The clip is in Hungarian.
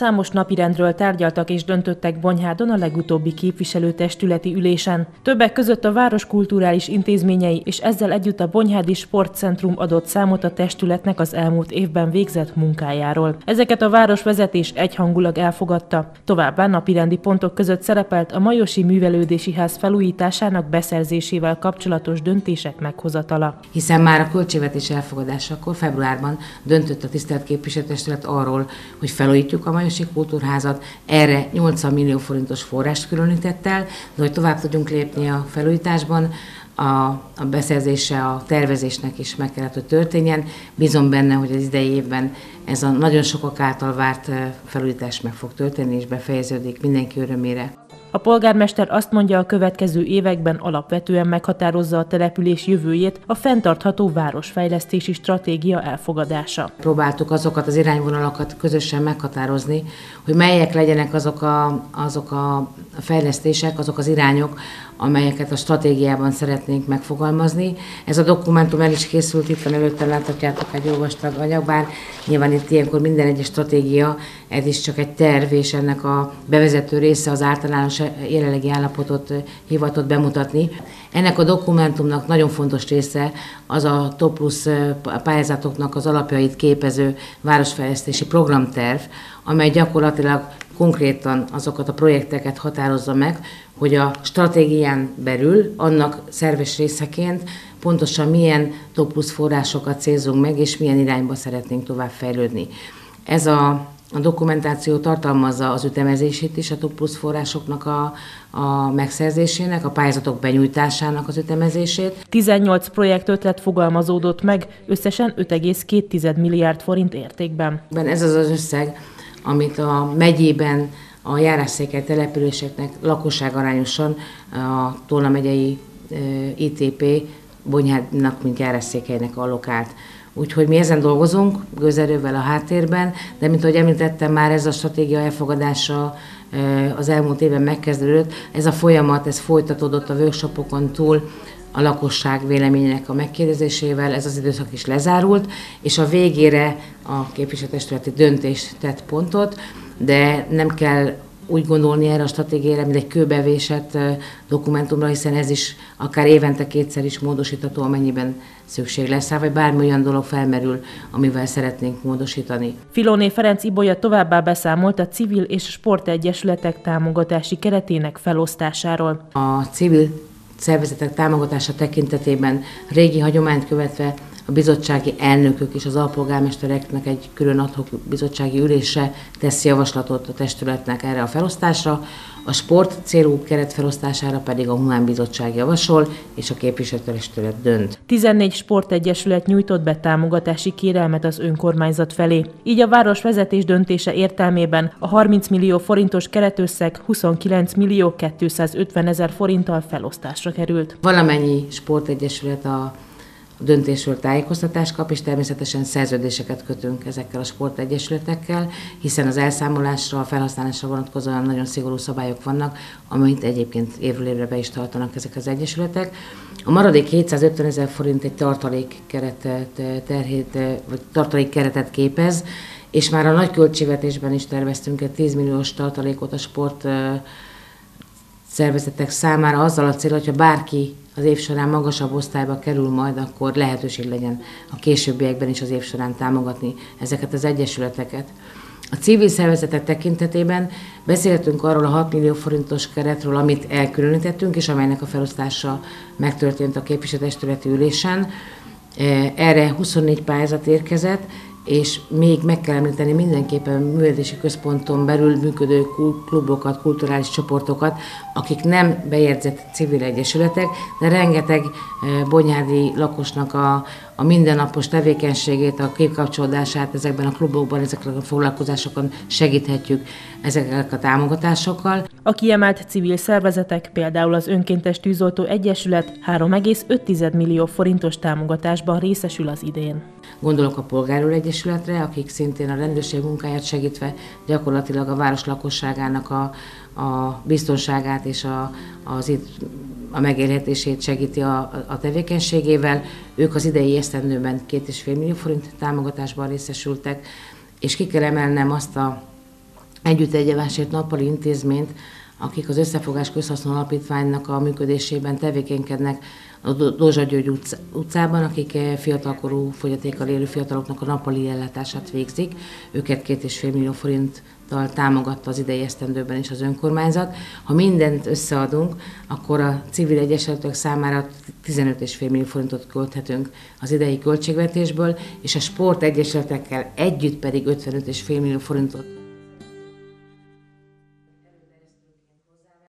Számos napirendről tárgyaltak és döntöttek Bonyhádon a legutóbbi képviselőtestületi ülésen. Többek között a város kulturális intézményei és ezzel együtt a Bonyhádi Sportcentrum adott számot a testületnek az elmúlt évben végzett munkájáról. Ezeket a városvezetés egyhangulag elfogadta. Továbbá napirendi pontok között szerepelt a Majosi Művelődési Ház felújításának beszerzésével kapcsolatos döntések meghozatala. Hiszen már a költségvetés elfogadásakor februárban döntött a tisztelt képviselőtestület arról, hogy felújítjuk a Majosi Kultúrházat, erre 80 millió forintos forrást különített el, de hogy tovább tudjunk lépni a felújításban, a beszerzése a tervezésnek is meg kellett, hogy történjen. Bízom benne, hogy az idei évben ez a nagyon sokak által várt felújítás meg fog történni és befejeződik mindenki örömére. A polgármester azt mondja, a következő években alapvetően meghatározza a település jövőjét a fenntartható városfejlesztési stratégia elfogadása. Próbáltuk azokat az irányvonalakat közösen meghatározni, hogy melyek legyenek azok a fejlesztések, azok az irányok, amelyeket a stratégiában szeretnénk megfogalmazni. Ez a dokumentum el is készült, itt van előttem, láthatjátok egy olvastag anyag, bár nyilván itt ilyenkor minden egyes stratégia, ez is csak egy terv, és ennek a bevezető része az általános jelenlegi állapotot hivatott bemutatni. Ennek a dokumentumnak nagyon fontos része az a Top Plus pályázatoknak az alapjait képező városfejlesztési programterv, amely gyakorlatilag konkrétan azokat a projekteket határozza meg, hogy a stratégián belül annak szerves részeként pontosan milyen Top Plus forrásokat célzunk meg, és milyen irányba szeretnénk tovább fejlődni. Ez a dokumentáció tartalmazza az ütemezését is a Top Plus forrásoknak a megszerzésének, a pályázatok benyújtásának az ütemezését. 18 projektötlet fogalmazódott meg, összesen 5,2 milliárd forint értékben. Ez az az összeg, amit a megyében a járásszékely településeknek lakosságarányosan a Tolna megyei ITP Bonyhádnak, mint járásszékelynek allokált. Úgyhogy mi ezen dolgozunk, gőzerővel a háttérben, de mint ahogy említettem, már ez a stratégia elfogadása az elmúlt évben megkezdődött. Ez a folyamat, ez folytatódott a workshopokon túl, a lakosság véleményének a megkérdezésével, ez az időszak is lezárult, és a végére a képviselőtestületi döntés tett pontot, de nem kell úgy gondolni erre a stratégiára, mint egy kőbevésett dokumentumra, hiszen ez is akár évente kétszer is módosítható, amennyiben szükség lesz rá, vagy bármi olyan dolog felmerül, amivel szeretnénk módosítani. Filóné Ferenc Ibolya továbbá beszámolt a civil és sportegyesületek támogatási keretének felosztásáról. A civil szervezetek támogatása tekintetében régi hagyományt követve a bizottsági elnökök és az alpolgármestereknek egy külön ad hoc bizottsági ülésre teszi javaslatot a testületnek erre a felosztásra, a sport célú keret felosztására pedig a Humán Bizottság javasol, és a képviselőtestület dönt. 14 sportegyesület nyújtott be támogatási kérelmet az önkormányzat felé. Így a városvezetés döntése értelmében a 30 millió forintos keretösszeg 29 millió 250 000 forinttal felosztásra került. Valamennyi sportegyesület a döntésről tájékoztatást kap, és természetesen szerződéseket kötünk ezekkel a sportegyesületekkel, hiszen az elszámolásra, a felhasználásra vonatkozóan nagyon szigorú szabályok vannak, amit egyébként évről évre be is tartanak ezek az egyesületek. A maradék 750 000 forint egy tartalékkeretet képez, és már a nagy költségvetésben is terveztünk egy 10 milliós tartalékot a sport szervezetek számára azzal a cél, hogyha bárki az év során magasabb osztályba kerül majd, akkor lehetőség legyen a későbbiekben is az év során támogatni ezeket az egyesületeket. A civil szervezetek tekintetében beszéltünk arról a 6 millió forintos keretről, amit elkülönítettünk, és amelynek a felosztása megtörtént a képviselőtestületi ülésen. Erre 24 pályázat érkezett, és még meg kell említeni mindenképpen művelési központon belül működő klubokat, kulturális csoportokat, akik nem bejegyzett civil egyesületek, de rengeteg bonyhádi lakosnak a mindennapos tevékenységét, a képkapcsolódását ezekben a klubokban, ezekben a foglalkozásokon segíthetjük ezekkel a támogatásokkal. A kiemelt civil szervezetek, például az Önkéntes Tűzoltó Egyesület 3,5 millió forintos támogatásban részesül az idén. Gondolok a Polgárőr Egyesületre, akik szintén a rendőrség munkáját segítve gyakorlatilag a város lakosságának a biztonságát és a megélhetését segíti a tevékenységével. Ők az idei esztendőben 2,5 millió forint támogatásban részesültek, és ki kell emelnem azt a Együtt Egyevásért nappali intézményt, akik az Összefogás Közhasznú Alapítványnak a működésében tevékenykednek a Dózsa György utcában, akik fiatalkorú fogyatékkal élő fiataloknak a nappali ellátását végzik. Őket 2,5 millió forinttal támogatta az idei esztendőben is az önkormányzat. Ha mindent összeadunk, akkor a civil egyesületek számára 15,5 millió forintot költhetünk az idei költségvetésből, és a sportegyesületekkel együtt pedig 55,5 millió forintot